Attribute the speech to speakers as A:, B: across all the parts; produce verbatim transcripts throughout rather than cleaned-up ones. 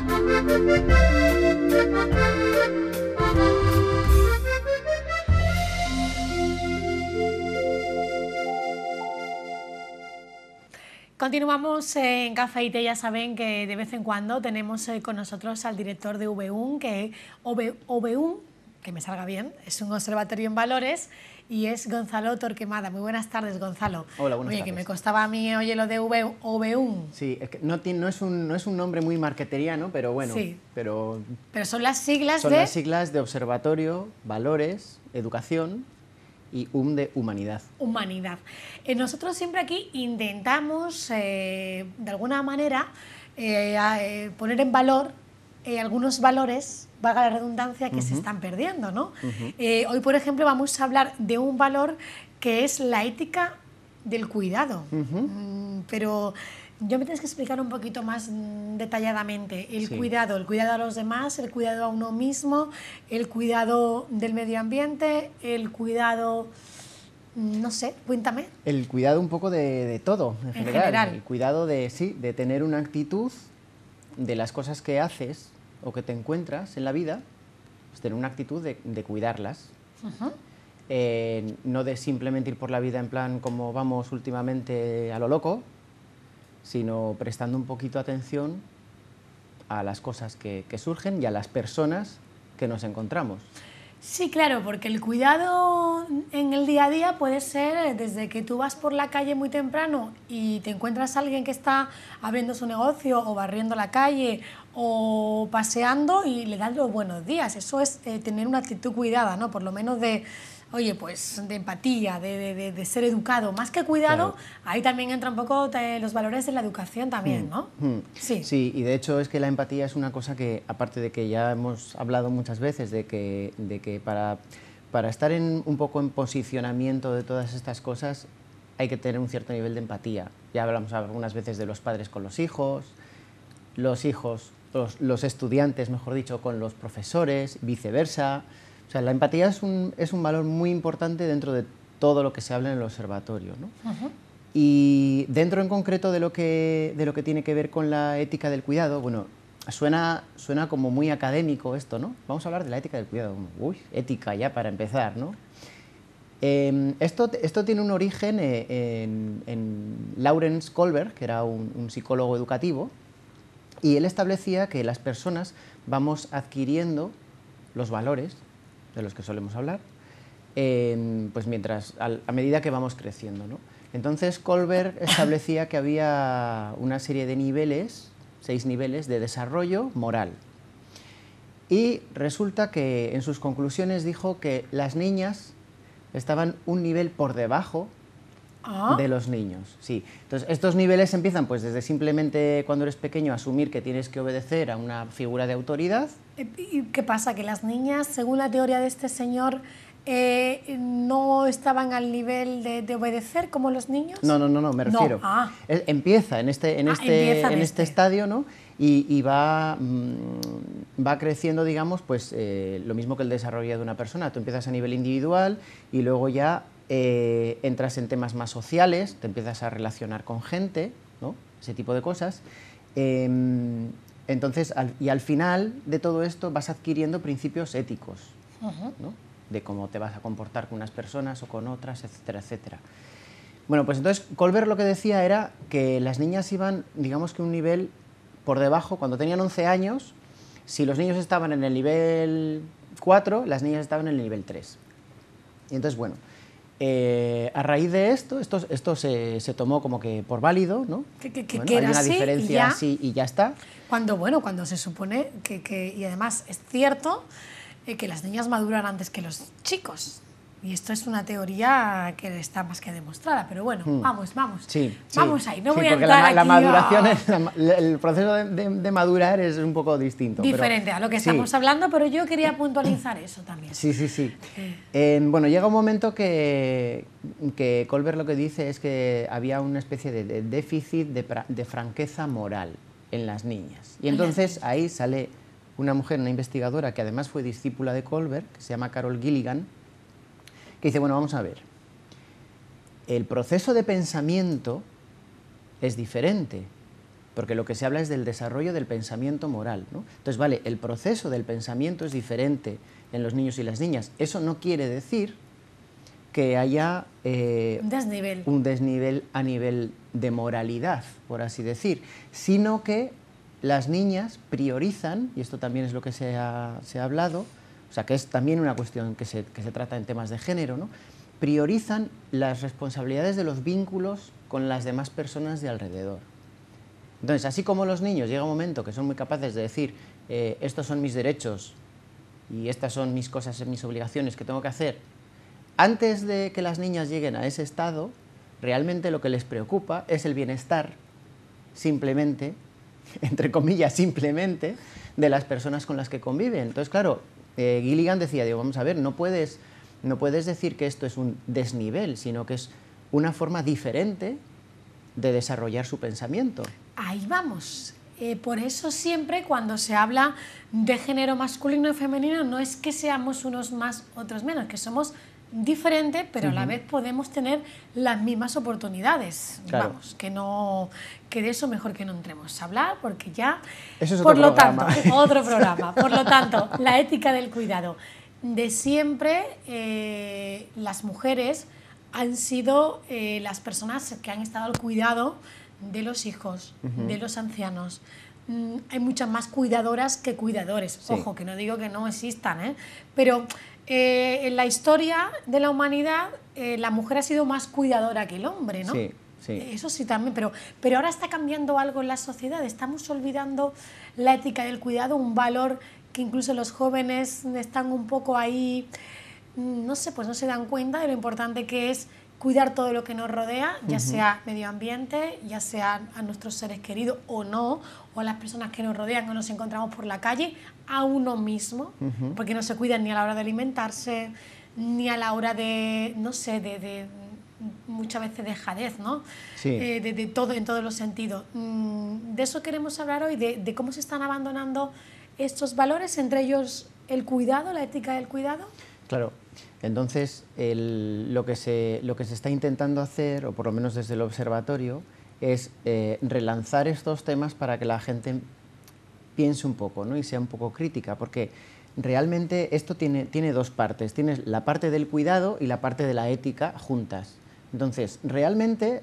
A: Continuamos en Café y Té. Ya saben que de vez en cuando tenemos con nosotros al director de V U N, que O V U N, que me salga bien, es un observatorio en valores, y es Gonzalo Torquemada. Muy buenas tardes, Gonzalo.
B: Hola, buenas
A: Oye,
B: tardes.
A: que me costaba a mí, oye, lo de O V U N.
B: Sí, es que no, tiene, no, es un, no es un nombre muy marketeriano, pero bueno,
A: sí.
B: pero,
A: pero son las siglas
B: son
A: de...
B: las siglas de Observatorio, Valores, Educación y U M de Humanidad.
A: Humanidad. Eh, nosotros siempre aquí intentamos, eh, de alguna manera, eh, a, eh, poner en valor eh, algunos valores, valga la redundancia, que uh-huh. se están perdiendo, ¿no? Uh-huh. eh, hoy, por ejemplo, vamos a hablar de un valor que es la ética del cuidado. Uh-huh. mm, pero yo me tienes que explicar un poquito más mm, detalladamente el sí. cuidado, el cuidado a los demás, el cuidado a uno mismo, el cuidado del medio ambiente, el cuidado... No sé, cuéntame.
B: El cuidado un poco de, de todo, en, en general. general. El cuidado de, sí, de tener una actitud de las cosas que haces o que te encuentras en la vida, pues tener una actitud de, de cuidarlas. Uh-huh. eh, no de simplemente ir por la vida en plan como vamos últimamente a lo loco, sino prestando un poquito atención a las cosas que, que surgen y a las personas que nos encontramos.
A: Sí, claro, porque el cuidado en el día a día puede ser desde que tú vas por la calle muy temprano y te encuentras a alguien que está abriendo su negocio o barriendo la calle o paseando y le das los buenos días. Eso es eh, tener una actitud cuidada, ¿no? Por lo menos de, oye, pues de empatía, de, de, de ser educado. Más que cuidado, claro. Ahí también entra un poco de los valores de la educación también, ¿no?
B: Hmm, hmm.
A: Sí.
B: Sí, y de hecho es que la empatía es una cosa que, aparte de que ya hemos hablado muchas veces, de que, de que para, para estar en, un poco en posicionamiento de todas estas cosas hay que tener un cierto nivel de empatía. Ya hablamos algunas veces de los padres con los hijos, los hijos, los, los estudiantes, mejor dicho, con los profesores, viceversa. O sea, la empatía es un, es un valor muy importante dentro de todo lo que se habla en el observatorio, ¿no? Uh-huh. Y dentro en concreto de lo, que, de lo que tiene que ver con la ética del cuidado, bueno, suena, suena como muy académico esto, ¿no? Vamos a hablar de la ética del cuidado. Uy, ética ya para empezar, ¿no? Eh, esto, esto tiene un origen en, en Lawrence Kohlberg, que era un, un psicólogo educativo, y él establecía que las personas vamos adquiriendo los valores de los que solemos hablar, eh, pues mientras, a, a medida que vamos creciendo, ¿no? Entonces Kohlberg establecía que había una serie de niveles, seis niveles de desarrollo moral. Y resulta que en sus conclusiones dijo que las niñas estaban un nivel por debajo ¿Ah? de los niños. Sí. Entonces estos niveles empiezan pues desde simplemente cuando eres pequeño asumir que tienes que obedecer a una figura de autoridad.
A: ¿Y qué pasa? Que las niñas, según la teoría de este señor, eh, no estaban al nivel de, de obedecer como los niños.
B: No, no, no, no me refiero.
A: No. Ah.
B: Empieza en este, en
A: ah,
B: este, en
A: en
B: este, este estadio, ¿no? Y, y va, mmm, va creciendo, digamos, pues eh, lo mismo que el desarrollo de una persona. Tú empiezas a nivel individual y luego ya eh, entras en temas más sociales, te empiezas a relacionar con gente, ¿no? Ese tipo de cosas. Eh, entonces, al, y al final de todo esto vas adquiriendo principios éticos, uh-huh. ¿no? De cómo te vas a comportar con unas personas o con otras, etcétera, etcétera. Bueno, pues entonces Kohlberg lo que decía era que las niñas iban, digamos que un nivel por debajo, cuando tenían once años, si los niños estaban en el nivel cuatro, las niñas estaban en el nivel tres. Y entonces, bueno, eh, a raíz de esto, esto, esto se, se tomó como que por válido, ¿no?
A: Que, que, que,
B: bueno,
A: que
B: hay
A: era
B: una
A: así
B: diferencia
A: y ya,
B: así y ya está.
A: Cuando, bueno, cuando se supone que, que y además es cierto, eh, que las niñas maduran antes que los chicos. Y esto es una teoría que está más que demostrada, pero bueno, hmm. vamos, vamos,
B: sí,
A: vamos
B: sí,
A: ahí, no
B: sí,
A: voy a
B: porque
A: entrar
B: la,
A: aquí
B: la maduración,
A: a...
B: es, la, el proceso de, de, de madurar es un poco distinto.
A: Diferente
B: pero,
A: a lo que estamos
B: sí.
A: hablando, pero yo quería puntualizar eso también.
B: Sí, sí, sí. Eh, bueno, llega un momento que, que Kohlberg lo que dice es que había una especie de, de déficit de, de franqueza moral en las niñas. Y entonces ahí sale una mujer, una investigadora, que además fue discípula de Kohlberg, que se llama Carol Gilligan, que dice, bueno, vamos a ver, el proceso de pensamiento es diferente, porque lo que se habla es del desarrollo del pensamiento moral, ¿no? Entonces, vale, el proceso del pensamiento es diferente en los niños y las niñas. Eso no quiere decir que haya eh,
A: un desnivel.
B: un desnivel a nivel de moralidad, por así decir, sino que las niñas priorizan, y esto también es lo que se ha, se ha hablado, o sea, que es también una cuestión que se, que se trata en temas de género, ¿no? Priorizan las responsabilidades de los vínculos con las demás personas de alrededor. Entonces, así como los niños llega un momento que son muy capaces de decir eh, estos son mis derechos y estas son mis cosas, mis obligaciones que tengo que hacer, antes de que las niñas lleguen a ese estado, realmente lo que les preocupa es el bienestar, simplemente, entre comillas, simplemente, de las personas con las que conviven. Entonces, claro, eh, Gilligan decía, digo, vamos a ver, no puedes, no puedes decir que esto es un desnivel, sino que es una forma diferente de desarrollar su pensamiento.
A: Ahí vamos. Eh, por eso siempre cuando se habla de género masculino y femenino no es que seamos unos más, otros menos, que somos diferentes, pero uh-huh. a la vez podemos tener las mismas oportunidades. Claro. Vamos, que no, que de eso mejor que no entremos a hablar, porque ya,
B: eso es
A: por
B: otro
A: lo
B: programa.
A: tanto, otro programa. Por lo tanto, la ética del cuidado. De siempre eh, las mujeres han sido eh, las personas que han estado al cuidado de los hijos, uh-huh. de los ancianos. Mm, hay muchas más cuidadoras que cuidadores. Sí. Ojo, que no digo que no existan, ¿eh? Pero eh, en la historia de la humanidad eh, la mujer ha sido más cuidadora que el hombre, ¿no?
B: Sí, sí.
A: Eso sí también, pero, pero ahora está cambiando algo en la sociedad. Estamos olvidando la ética del cuidado, un valor que incluso los jóvenes están un poco ahí, no sé, pues no se dan cuenta de lo importante que es cuidar todo lo que nos rodea, ya uh-huh. sea medio ambiente, ya sea a nuestros seres queridos o no, o a las personas que nos rodean o nos encontramos por la calle, a uno mismo, uh-huh. porque no se cuidan ni a la hora de alimentarse, ni a la hora de, no sé, de, de muchas veces dejadez, ¿no?
B: Sí.
A: Eh, de, de todo, en todos los sentidos. Mm, de eso queremos hablar hoy, de, de cómo se están abandonando estos valores, entre ellos el cuidado, la ética del cuidado.
B: Claro. Entonces, el, lo, que se, lo que se está intentando hacer, o por lo menos desde el observatorio, es eh, relanzar estos temas para que la gente piense un poco, ¿no? Y sea un poco crítica, porque realmente esto tiene, tiene dos partes. Tienes la parte del cuidado y la parte de la ética juntas. Entonces, realmente,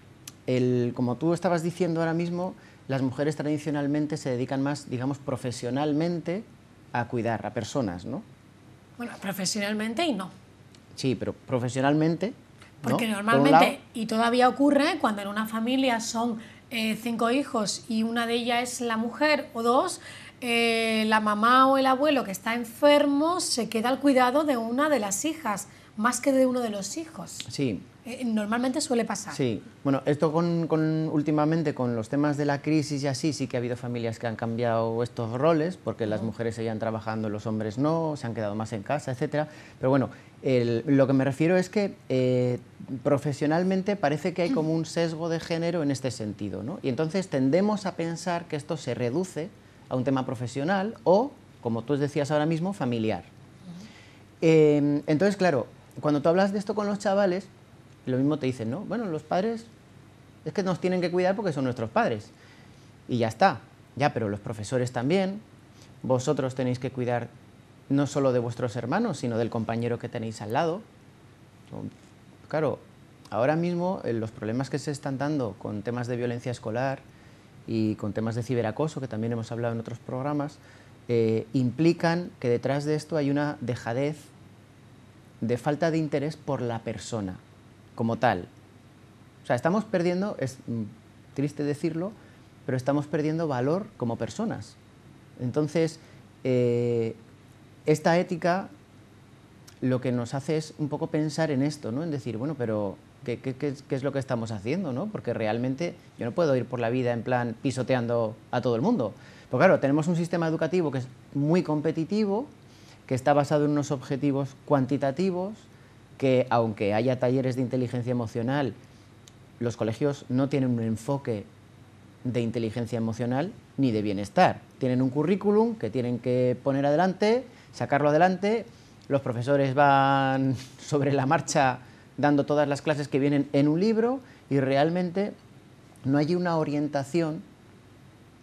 B: el, como tú estabas diciendo ahora mismo, las mujeres tradicionalmente se dedican más, digamos, profesionalmente a cuidar a personas, ¿no?
A: Bueno, profesionalmente y no.
B: Sí, pero profesionalmente,
A: porque
B: ¿no?
A: normalmente, y todavía ocurre, cuando en una familia son eh, cinco hijos y una de ellas es la mujer o dos, eh, la mamá o el abuelo que está enfermo se queda al cuidado de una de las hijas, más que de uno de los hijos.
B: Sí.
A: Eh, normalmente suele pasar.
B: Sí, bueno, esto con, con, últimamente con los temas de la crisis y así, sí que ha habido familias que han cambiado estos roles, porque uh-huh. las mujeres seguían trabajando, los hombres no, se han quedado más en casa, etcétera. Pero bueno, el, lo que me refiero es que eh, profesionalmente parece que hay como un sesgo de género en este sentido, ¿no? Y entonces tendemos a pensar que esto se reduce a un tema profesional o, como tú decías ahora mismo, familiar. Uh-huh. eh, entonces, claro, cuando tú hablas de esto con los chavales, lo mismo te dicen, ¿no? Bueno, los padres es que nos tienen que cuidar porque son nuestros padres. Y ya está. Ya, pero los profesores también. Vosotros tenéis que cuidar no solo de vuestros hermanos, sino del compañero que tenéis al lado. Claro, ahora mismo eh, los problemas que se están dando con temas de violencia escolar y con temas de ciberacoso, que también hemos hablado en otros programas, eh, implican que detrás de esto hay una dejadez de falta de interés por la persona como tal. O sea, estamos perdiendo, es triste decirlo, pero estamos perdiendo valor como personas. Entonces, eh, esta ética lo que nos hace es un poco pensar en esto, ¿no? En decir, bueno, pero ¿qué, qué, qué, qué es lo que estamos haciendo, ¿no? Porque realmente yo no puedo ir por la vida en plan pisoteando a todo el mundo. Porque claro, tenemos un sistema educativo que es muy competitivo, que está basado en unos objetivos cuantitativos, que aunque haya talleres de inteligencia emocional, los colegios no tienen un enfoque de inteligencia emocional ni de bienestar. Tienen un currículum que tienen que poner adelante, sacarlo adelante, los profesores van sobre la marcha dando todas las clases que vienen en un libro y realmente no hay una orientación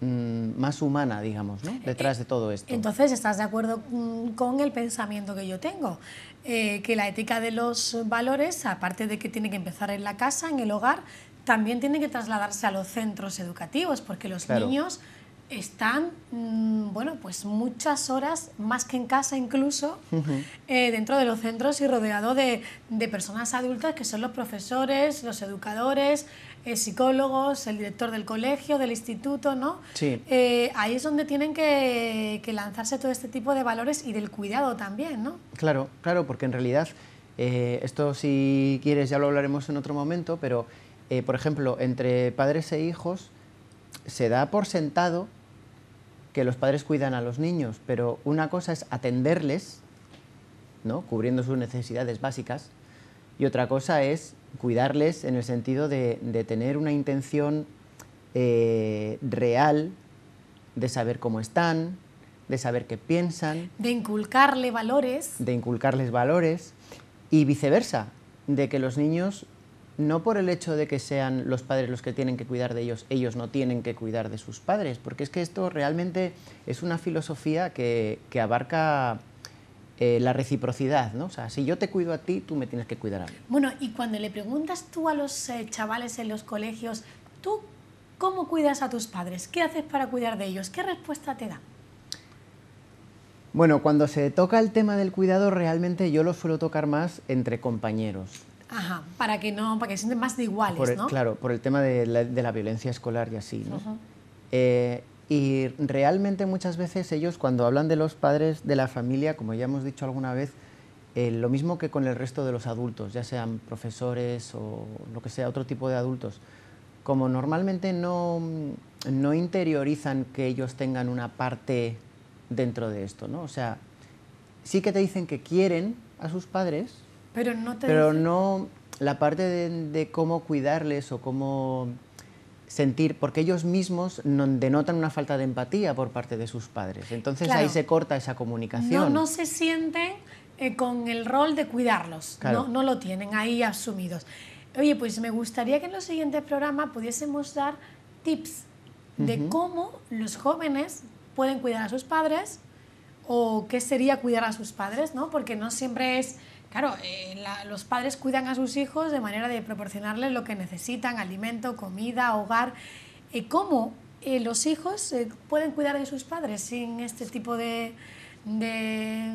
B: mmm, más humana, digamos, ¿no? Detrás de todo esto.
A: Entonces, ¿estás de acuerdo con el pensamiento que yo tengo? Eh, que la ética de los valores, aparte de que tiene que empezar en la casa, en el hogar, también tiene que trasladarse a los centros educativos, porque los claro. niños están, mmm, bueno, pues muchas horas, más que en casa incluso, uh-huh. eh, dentro de los centros y rodeado de, de personas adultas que son los profesores, los educadores, eh, psicólogos, el director del colegio, del instituto, ¿no?
B: Sí.
A: Eh, ahí es donde tienen que, que lanzarse todo este tipo de valores y del cuidado también, ¿no?
B: Claro, claro, porque en realidad, eh, esto si quieres ya lo hablaremos en otro momento, pero, eh, por ejemplo, entre padres e hijos se da por sentado que los padres cuidan a los niños, pero una cosa es atenderles, ¿no? Cubriendo sus necesidades básicas, y otra cosa es cuidarles en el sentido de, de tener una intención eh, real de saber cómo están, de saber qué piensan.
A: De inculcarle valores.
B: De inculcarles valores y viceversa, de que los niños, no por el hecho de que sean los padres los que tienen que cuidar de ellos, ellos no tienen que cuidar de sus padres, porque es que esto realmente es una filosofía que, que abarca eh, la reciprocidad, ¿no? O sea, si yo te cuido a ti, tú me tienes que cuidar a mí.
A: Bueno, y cuando le preguntas tú a los eh, chavales en los colegios, ¿tú cómo cuidas a tus padres? ¿Qué haces para cuidar de ellos? ¿Qué respuesta te dan?
B: Bueno, cuando se toca el tema del cuidado, realmente yo lo suelo tocar más entre compañeros.
A: Ajá, para que no, para que se sienten más de iguales,
B: por el,
A: ¿no?
B: Claro, por el tema de la, de la violencia escolar y así, ¿no? Uh-huh. eh, y realmente muchas veces ellos, cuando hablan de los padres de la familia, como ya hemos dicho alguna vez, eh, lo mismo que con el resto de los adultos, ya sean profesores o lo que sea, otro tipo de adultos, como normalmente no, no interiorizan que ellos tengan una parte dentro de esto, ¿no? O sea, sí que te dicen que quieren a sus padres,
A: pero no, te
B: pero
A: dicen...
B: no la parte de, de cómo cuidarles o cómo sentir, porque ellos mismos no, denotan una falta de empatía por parte de sus padres. Entonces claro, ahí se corta esa comunicación.
A: No, no se sienten eh, con el rol de cuidarlos, claro. no, no lo tienen ahí asumidos. Oye, pues me gustaría que en los siguientes programas pudiésemos dar tips de uh-huh. cómo los jóvenes pueden cuidar a sus padres o qué sería cuidar a sus padres, ¿no? Porque no siempre es... Claro, eh, la, los padres cuidan a sus hijos de manera de proporcionarles lo que necesitan, alimento, comida, hogar. Eh, ¿Cómo eh, los hijos eh, pueden cuidar de sus padres sin este tipo de, de,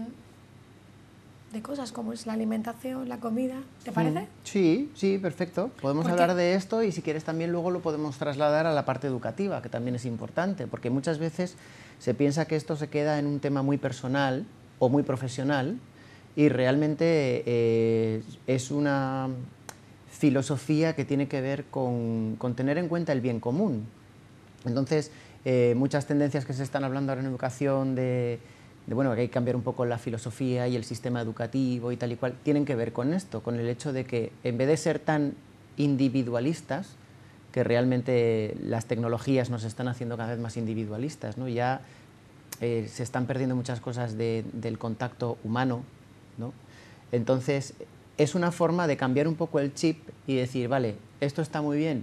A: de cosas como es la alimentación, la comida? ¿Te parece?
B: Mm, sí, sí, perfecto. Podemos hablar de esto y si quieres también luego lo podemos trasladar a la parte educativa, que también es importante, porque muchas veces se piensa que esto se queda en un tema muy personal o muy profesional, y realmente eh, es una filosofía que tiene que ver con, con tener en cuenta el bien común. Entonces, eh, muchas tendencias que se están hablando ahora en educación de, de bueno, que hay que cambiar un poco la filosofía y el sistema educativo y tal y cual, tienen que ver con esto, con el hecho de que en vez de ser tan individualistas, que realmente las tecnologías nos están haciendo cada vez más individualistas, ¿no? Ya eh, se están perdiendo muchas cosas de, del contacto humano, ¿no? Entonces, es una forma de cambiar un poco el chip y decir, vale, esto está muy bien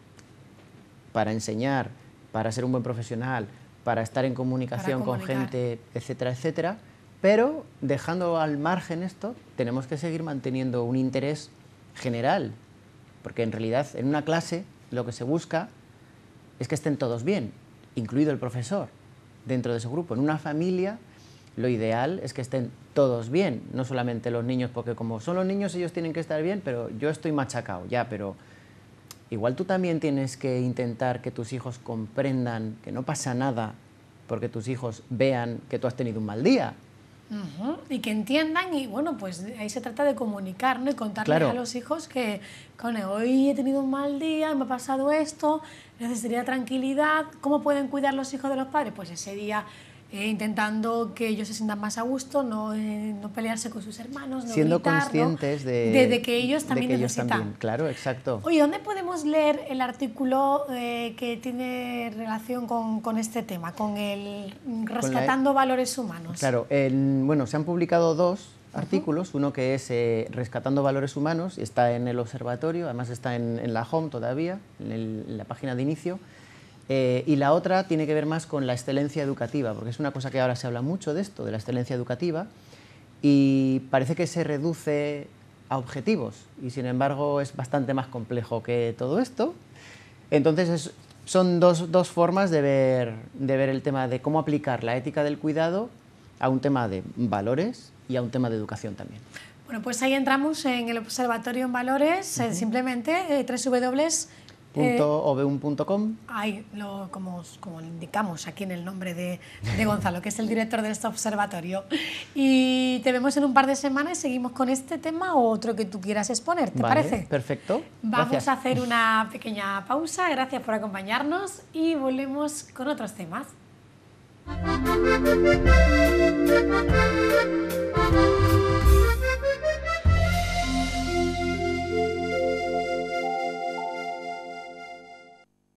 B: para enseñar, para ser un buen profesional, para estar en comunicación con gente, etcétera, etcétera, pero dejando al margen esto, tenemos que seguir manteniendo un interés general, porque en realidad en una clase lo que se busca es que estén todos bien, incluido el profesor, dentro de ese grupo. En una familia lo ideal es que estén todos bien, no solamente los niños, porque como son los niños ellos tienen que estar bien, pero yo estoy machacado, ya, pero igual tú también tienes que intentar que tus hijos comprendan que no pasa nada porque tus hijos vean que tú has tenido un mal día.
A: Uh-huh. Y que entiendan, y bueno, pues ahí se trata de comunicar, ¿no? Y contarles claro. a los hijos que, con hoy he tenido un mal día, me ha pasado esto, necesitaría tranquilidad. ¿Cómo pueden cuidar los hijos de los padres? Pues ese día eh, intentando que ellos se sientan más a gusto, no, eh, no pelearse con sus hermanos, no
B: siendo
A: gritar,
B: conscientes
A: ¿no?
B: de,
A: de, de que ellos también
B: de que ellos
A: necesitan.
B: También. Claro, exacto.
A: Oye, ¿dónde podemos leer el artículo eh, que tiene relación con, con este tema, con el Rescatando la... Valores Humanos?
B: Claro, el, bueno, se han publicado dos artículos, uh-huh. uno que es eh, Rescatando Valores Humanos, y está en el observatorio, además está en, en la home todavía, en, el, en la página de inicio, Eh, y la otra tiene que ver más con la excelencia educativa, porque es una cosa que ahora se habla mucho de esto, de la excelencia educativa, y parece que se reduce a objetivos, y sin embargo es bastante más complejo que todo esto. Entonces es, son dos, dos formas de ver, de ver el tema de cómo aplicar la ética del cuidado a un tema de valores y a un tema de educación también.
A: Bueno, pues ahí entramos en el Observatorio en Valores, uh-huh. eh, simplemente eh, w w w punto obeum punto com. Ahí, lo, como, como indicamos aquí en el nombre de, de Gonzalo, que es el director de este observatorio. Y te vemos en un par de semanas y seguimos con este tema o otro que tú quieras exponer, ¿te
B: vale,
A: parece?
B: Perfecto.
A: Vamos
B: Gracias.
A: a hacer una pequeña pausa, gracias por acompañarnos y volvemos con otros temas.